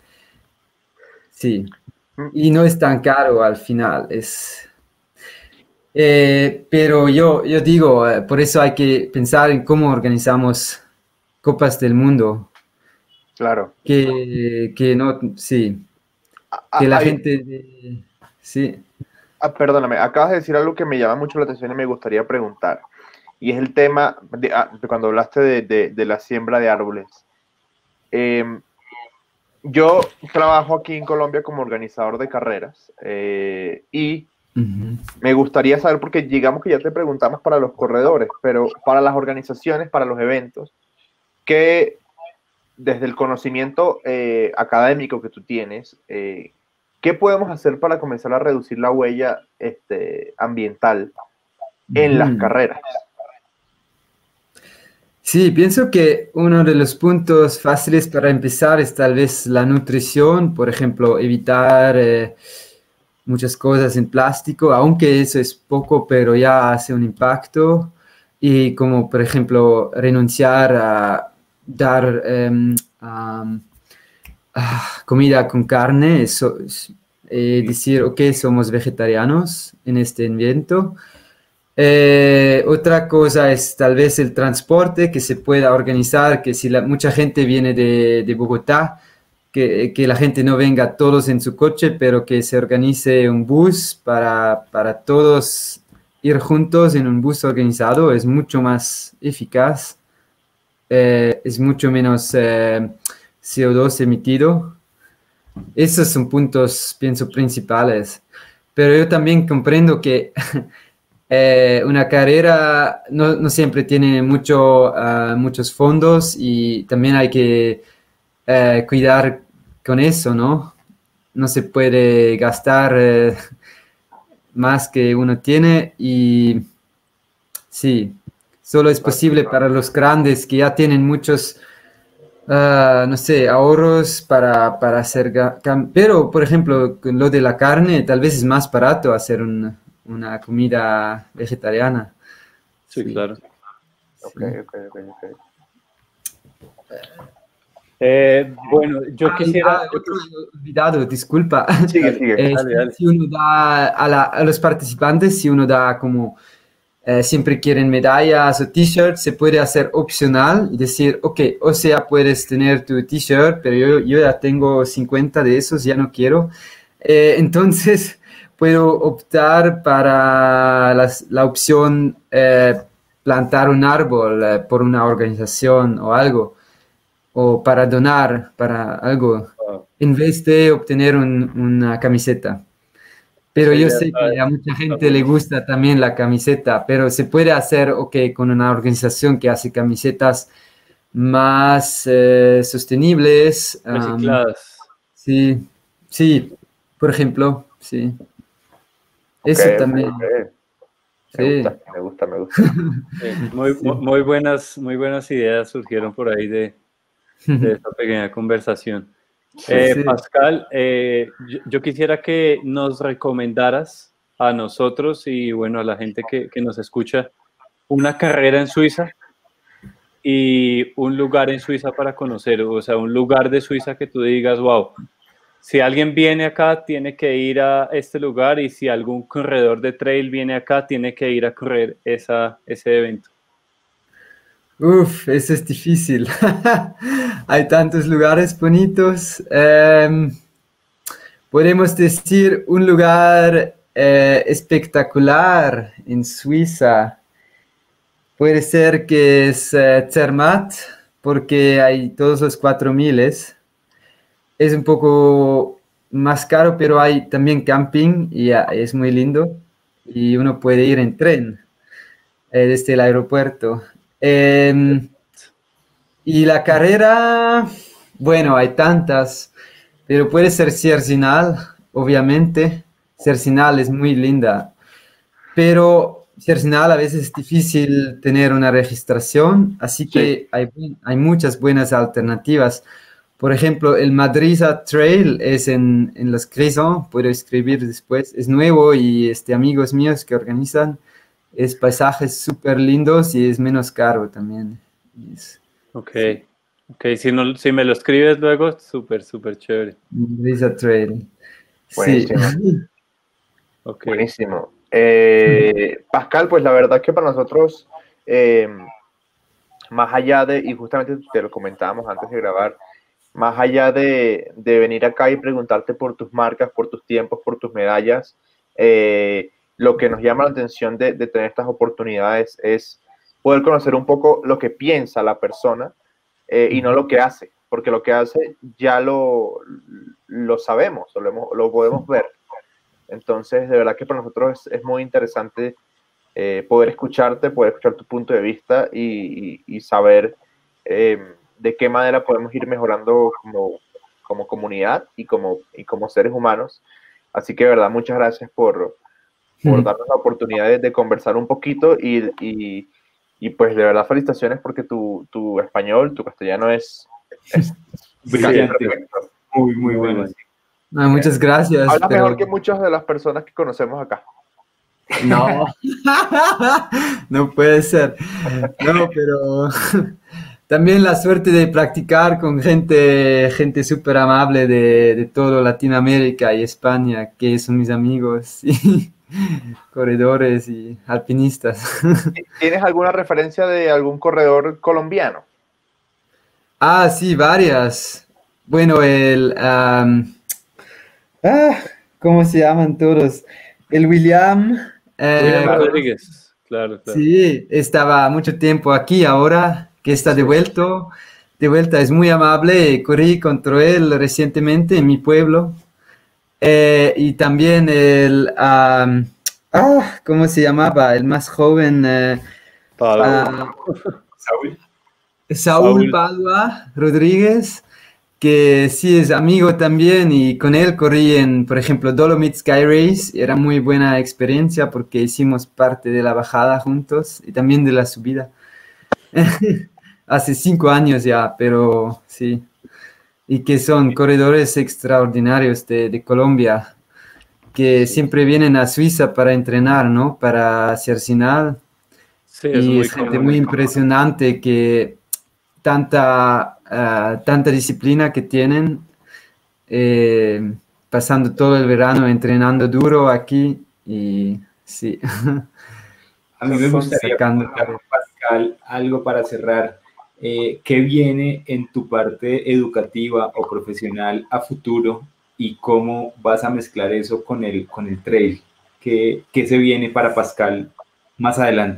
Sí. Y no es tan caro al final. Pero yo digo, por eso hay que pensar en cómo organizamos Copas del Mundo.
Claro.
Que no, sí. Que la gente, sí.
Perdóname, acabas de decir algo que me llama mucho la atención y me gustaría preguntar. Y es el tema de cuando hablaste de la siembra de árboles. Yo trabajo aquí en Colombia como organizador de carreras y me gustaría saber, porque digamos que ya te preguntamos para los corredores, pero para las organizaciones, para los eventos, que desde el conocimiento académico que tú tienes, ¿qué podemos hacer para comenzar a reducir la huella ambiental en las carreras?
Sí, pienso que uno de los puntos fáciles para empezar es tal vez la nutrición, por ejemplo, evitar muchas cosas en plástico, aunque eso es poco, pero ya hace un impacto. Y como, por ejemplo, renunciar a dar comida con carne, decir, ok, somos vegetarianos en este evento. Otra cosa es tal vez el transporte, que se pueda organizar, que si mucha gente viene de Bogotá, que la gente no venga todos en su coche, pero que se organice un bus para todos ir juntos en un bus organizado, es mucho más eficaz, es mucho menos CO2 emitido. Esos son puntos, pienso, principales. Pero yo también comprendo que una carrera no siempre tiene muchos fondos y también hay que cuidar con eso, ¿no? No se puede gastar más que uno tiene y sí, solo es posible para los grandes que ya tienen muchos, no sé, ahorros para hacer... Pero, por ejemplo, con lo de la carne, tal vez es más barato hacer una comida vegetariana.
Sí, claro.
Ok.
Bueno, yo quisiera...
Otro olvidado, disculpa.
Sigue.
Dale.
Si uno da a los participantes, si uno da como siempre quieren medallas o t-shirts, se puede hacer opcional y decir, ok, o sea, puedes tener tu t-shirt, pero yo ya tengo 50 de esos, ya no quiero. Entonces, puedo optar para la opción plantar un árbol por una organización o algo, o para donar para algo, en vez de obtener una camiseta. Pero yo sé que a mucha gente le gusta también la camiseta, pero se puede hacer, ok, con una organización que hace camisetas más sostenibles.
Recicladas.
Sí, por ejemplo, sí. Eso también.
Me gusta.
Sí, muy buenas ideas surgieron por ahí de esta pequeña conversación. Pascal, yo quisiera que nos recomendaras a nosotros y bueno, a la gente que nos escucha una carrera en Suiza y un lugar en Suiza para conocer, o sea, un lugar de Suiza que tú digas, wow, si alguien viene acá, tiene que ir a este lugar y si algún corredor de trail viene acá, tiene que ir a correr ese evento.
Uf, eso es difícil. Hay tantos lugares bonitos. Podemos decir un lugar espectacular en Suiza. Puede ser que es Zermatt, porque hay todos los 4000. Es un poco más caro, pero hay también camping y es muy lindo. Y uno puede ir en tren desde el aeropuerto. Y la carrera, bueno, hay tantas, pero puede ser Cercinal, obviamente. Cercinal es muy linda, pero Cercinal a veces es difícil tener una registración, así que hay muchas buenas alternativas. Por ejemplo, el Madriza Trail es en Los Grisons, puedo escribir después, es nuevo y amigos míos que organizan, es paisajes súper lindos y es menos caro también.
Ok, si me lo escribes luego, súper chévere.
Madriza Trail.
Buenísimo.
Sí.
Okay. Buenísimo. Pascal, pues la verdad que para nosotros, más allá de, y justamente te lo comentábamos antes de grabar, más allá de venir acá y preguntarte por tus marcas, por tus tiempos, por tus medallas, lo que nos llama la atención de tener estas oportunidades es poder conocer un poco lo que piensa la persona y no lo que hace, porque lo que hace ya lo sabemos, lo podemos ver. Entonces, de verdad que para nosotros es muy interesante poder escucharte, poder escuchar tu punto de vista y saber de qué manera podemos ir mejorando como comunidad y como seres humanos. Así que, de verdad, muchas gracias por darnos la oportunidad de conversar un poquito y pues, de verdad, felicitaciones porque tu español, tu castellano es
brillante. Muy bueno.
Muchas gracias.
Hablas mejor que muchas de las personas que conocemos acá.
No, no puede ser. No, pero también la suerte de practicar con gente súper amable de todo Latinoamérica y España, que son mis amigos, y corredores y alpinistas.
¿Tienes alguna referencia de algún corredor colombiano?
Ah, sí, varias. Bueno, ¿cómo se llaman todos? El William
Rodríguez, claro.
Sí, estaba mucho tiempo aquí, ahora que está de vuelta, es muy amable, corrí contra él recientemente en mi pueblo. Y también ¿Cómo se llamaba? El más joven. Saúl Padua Rodríguez, que sí es amigo también, y con él corrí en, por ejemplo, Dolomite Sky Race. Era muy buena experiencia porque hicimos parte de la bajada juntos y también de la subida. Hace 5 años ya, pero sí. Y que son corredores extraordinarios de Colombia, que siempre vienen a Suiza para entrenar, ¿no? Para Cercinal.
Sí,
Y es gente muy impresionante que tanta disciplina que tienen, pasando todo el verano entrenando duro aquí y sí.
A mí me gustaría preguntar, Pascal, algo para cerrar. ¿Qué viene en tu parte educativa o profesional a futuro y cómo vas a mezclar eso con el trail? ¿Qué se viene para Pascal más adelante?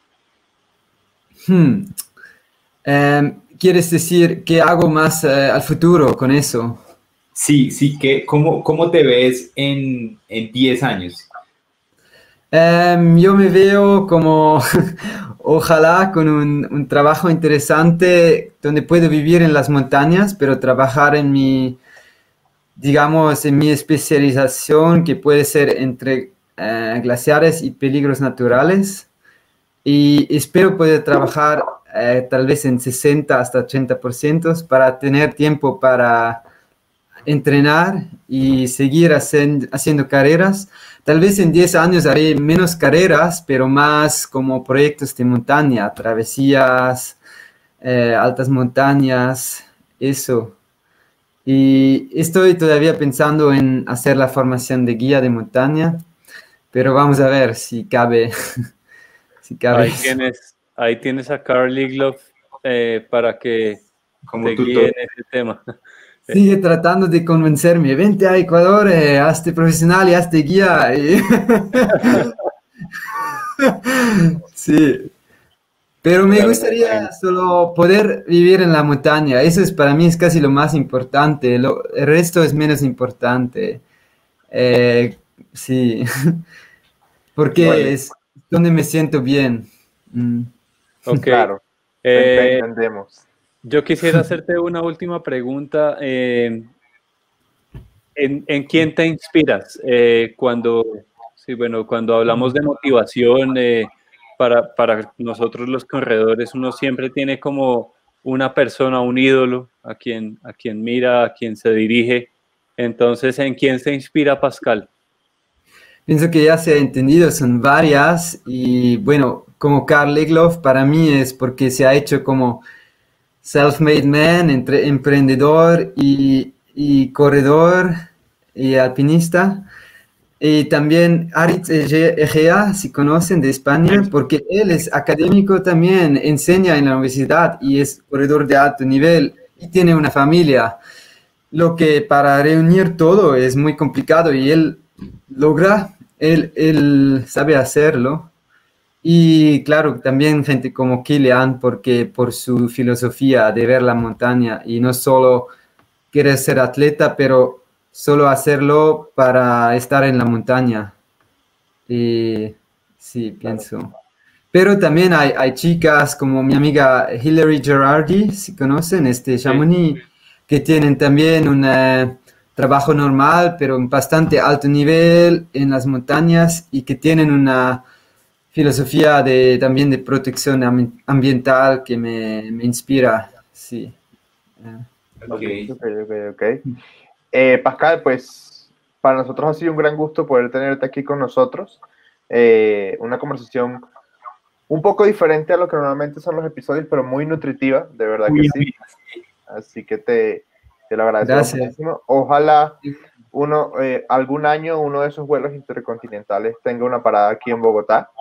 ¿Quieres decir qué hago más al futuro con eso?
Sí, ¿cómo te ves en 10 años?
Yo me veo como, ojalá, con un trabajo interesante donde puedo vivir en las montañas, pero trabajar en digamos, en mi especialización, que puede ser entre glaciares y peligros naturales. Y espero poder trabajar tal vez en 60 hasta 80% para tener tiempo para entrenar y seguir haciendo carreras. Tal vez en 10 años haré menos carreras, pero más como proyectos de montaña, travesías, altas montañas, eso. Y estoy todavía pensando en hacer la formación de guía de montaña, pero vamos a ver si cabe. Si cabe.
Ahí tienes a Carl Egloff para que te guíe en ese tema.
Sigue tratando de convencerme, vente a Ecuador, hazte profesional y hazte guía. Sí, pero me gustaría solo poder vivir en la montaña. Eso es para mí es casi lo más importante. El resto es menos importante. Sí, porque es donde me siento bien.
Ok.
Claro, entendemos.
Yo quisiera hacerte una última pregunta. ¿En quién te inspiras? Cuando hablamos de motivación, para nosotros los corredores, uno siempre tiene como una persona, un ídolo, a quien mira, a quien se dirige. Entonces, ¿en quién se inspira Pascal?
Pienso que ya se ha entendido, son varias, y bueno, como Carl Egloff para mí es porque se ha hecho como self-made man, entre emprendedor y corredor y alpinista. Y también Aritz Egea, si conocen, de España, porque él es académico también, enseña en la universidad y es corredor de alto nivel y tiene una familia. Lo que para reunir todo es muy complicado y él logra, él sabe hacerlo. Y claro, también gente como Kilian, porque por su filosofía de ver la montaña y no solo quiere ser atleta, pero solo hacerlo para estar en la montaña. Y sí, pienso. Pero también hay chicas como mi amiga Hilary Gerardi, si conocen, Chamonix, que tienen también un trabajo normal, pero en bastante alto nivel en las montañas y que tienen una filosofía también de protección ambiental que me inspira, sí.
Ok. Pascal, pues para nosotros ha sido un gran gusto poder tenerte aquí con nosotros. Una conversación un poco diferente a lo que normalmente son los episodios, pero muy nutritiva, de verdad que sí. Así que te lo agradezco muchísimo. Ojalá algún año uno de esos vuelos intercontinentales tenga una parada aquí en Bogotá.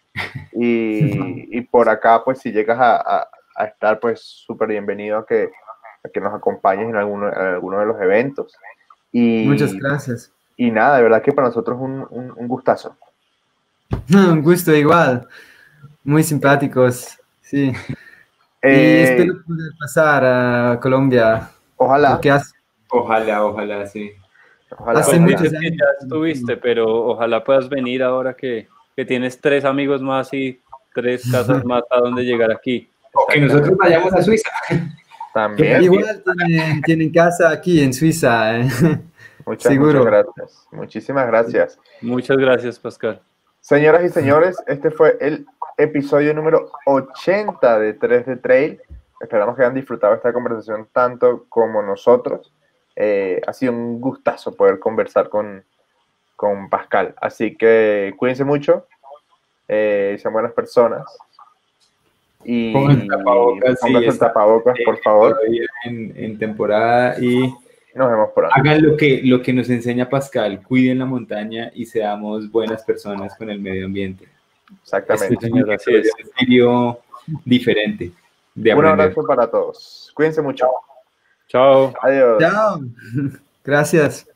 Y por acá, pues si llegas a estar, pues súper bienvenido a que nos acompañes en alguno de los eventos.
Muchas gracias.
Y nada, de verdad que para nosotros un gustazo.
Un gusto igual. Muy simpáticos, sí. Y espero poder pasar a Colombia.
Ojalá.
Ojalá, sí.
Ojalá.
Hace
Pues
muchos
dices que
años.
ya estuviste, pero ojalá puedas venir ahora que tienes 3 amigos más y 3 casas más a donde llegar aquí.
O que nosotros vayamos a Suiza.
También.
Igual tienen casa aquí en Suiza.
Muchas
Seguro.
gracias. Muchísimas gracias.
Muchas gracias, Pascal.
Señoras y señores, este fue el episodio número 80 de 3 de Trail. Esperamos que hayan disfrutado esta conversación tanto como nosotros. Ha sido un gustazo poder conversar con Pascal. Así que cuídense mucho, sean buenas personas. Y
Pónganse tapabocas,
pónganse el tapabocas, por favor.
En temporada y
Nos vemos pronto.
hagan lo que nos enseña Pascal, cuiden la montaña y seamos buenas personas con el medio ambiente.
Exactamente.
Sí, señor, así es.
Un serio diferente de
Un
aprender.
abrazo para todos. Cuídense mucho.
Chao.
Adiós.
Chao. Gracias.